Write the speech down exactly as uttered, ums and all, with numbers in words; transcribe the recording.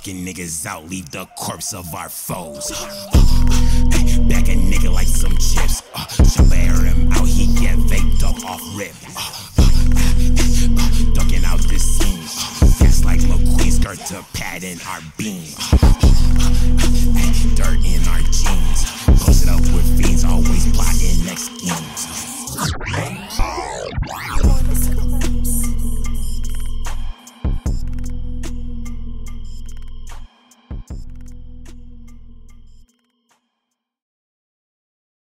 Ducking niggas out, leave the corpse of our foes. Back a nigga like some chips. Chopper air him out, he get vaped up off rip. Ducking out the scene. Fast like McQueen, skirt to padding our beam. Dirt in our jeans. Post it up with